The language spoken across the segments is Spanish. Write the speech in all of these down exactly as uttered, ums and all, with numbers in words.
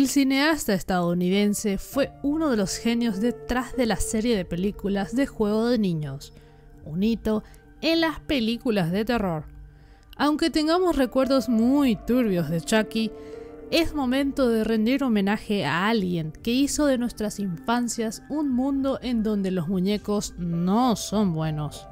El cineasta estadounidense fue uno de los genios detrás de la serie de películas de Juego de Niños, un hito en las películas de terror. Aunque tengamos recuerdos muy turbios de Chucky, es momento de rendir homenaje a alguien que hizo de nuestras infancias un mundo en donde los muñecos no son buenos.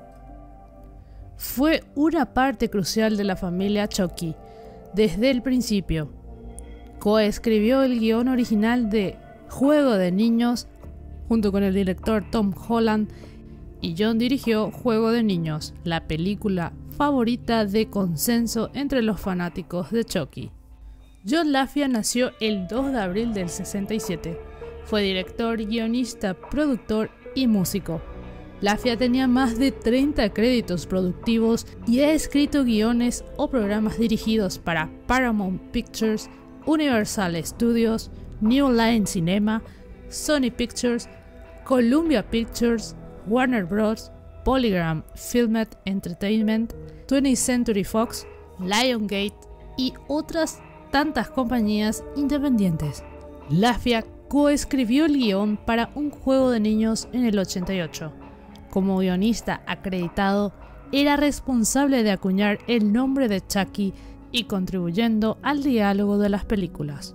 Fue una parte crucial de la familia Chucky desde el principio. Coescribió el guión original de Juego de Niños junto con el director Tom Holland y John dirigió Juego de Niños, la película favorita de consenso entre los fanáticos de Chucky. John LaFia nació el dos de abril del sesenta y siete. Fue director, guionista, productor y músico. LaFia tenía más de treinta créditos productivos y ha escrito guiones o programas dirigidos para Paramount Pictures, Universal Studios, New Line Cinema, Sony Pictures, Columbia Pictures, Warner Bros., Polygram Filmed Entertainment, twentieth Century Fox, Lionsgate y otras tantas compañías independientes. LaFia coescribió el guión para Un Juego de Niños en el ochenta y ocho. Como guionista acreditado, era responsable de acuñar el nombre de Chucky y contribuyendo al diálogo de las películas.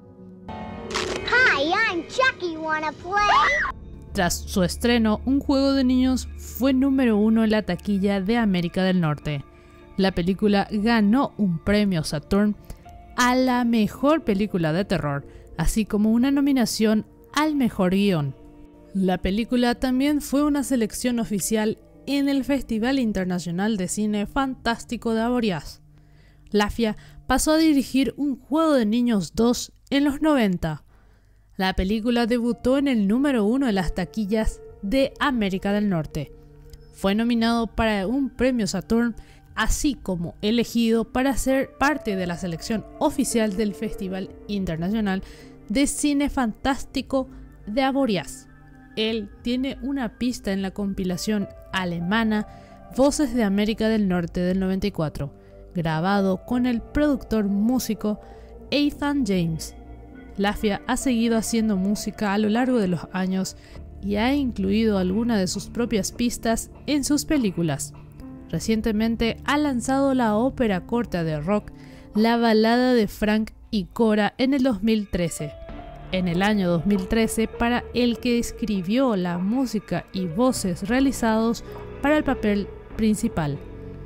Hi, I'm Chucky, wanna play? Tras su estreno, Un Juego de Niños fue número uno en la taquilla de América del Norte. La película ganó un premio Saturn a la mejor película de terror, así como una nominación al mejor guión. La película también fue una selección oficial en el Festival Internacional de Cine Fantástico de Avoriaz. LaFia pasó a dirigir Un Juego de Niños dos en los noventa. La película debutó en el número uno de las taquillas de América del Norte. Fue nominado para un premio Saturn, así como elegido para ser parte de la selección oficial del Festival Internacional de Cine Fantástico de Avoriaz. Él tiene una pista en la compilación alemana Voces de América del Norte del noventa y cuatro, grabado con el productor músico Ethan James. LaFia ha seguido haciendo música a lo largo de los años y ha incluido algunas de sus propias pistas en sus películas. Recientemente ha lanzado la ópera corta de rock La balada de Frank y Cora en el dos mil trece. En el año dos mil trece, para el que escribió la música y voces realizados para el papel principal.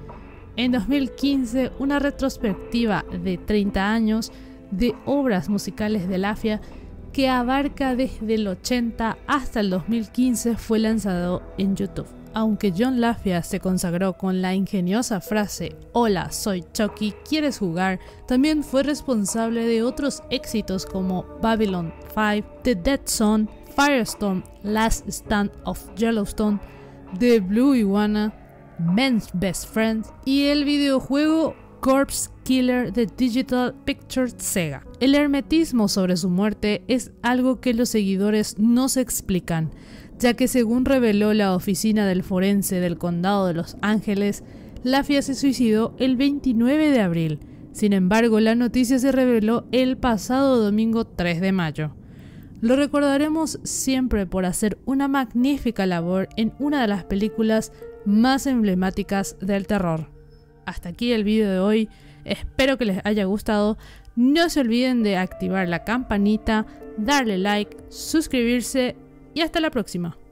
En dos mil quince, una retrospectiva de treinta años de obras musicales de LaFia que abarca desde el ochenta hasta el dos mil quince fue lanzado en YouTube. Aunque John LaFia se consagró con la ingeniosa frase "Hola, soy Chucky, ¿quieres jugar?", también fue responsable de otros éxitos como Babylon cinco, The Dead Zone, Firestorm, Last Stand of Yellowstone, The Blue Iguana, Men's Best Friend y el videojuego Corpse Killer de Digital Pictures Sega. El hermetismo sobre su muerte es algo que los seguidores no se explican, ya que según reveló la oficina del forense del condado de Los Ángeles, LaFia se suicidó el veintinueve de abril. Sin embargo, la noticia se reveló el pasado domingo tres de mayo. Lo recordaremos siempre por hacer una magnífica labor en una de las películas más emblemáticas del terror. Hasta aquí el video de hoy, espero que les haya gustado. No se olviden de activar la campanita, darle like, suscribirse y hasta la próxima.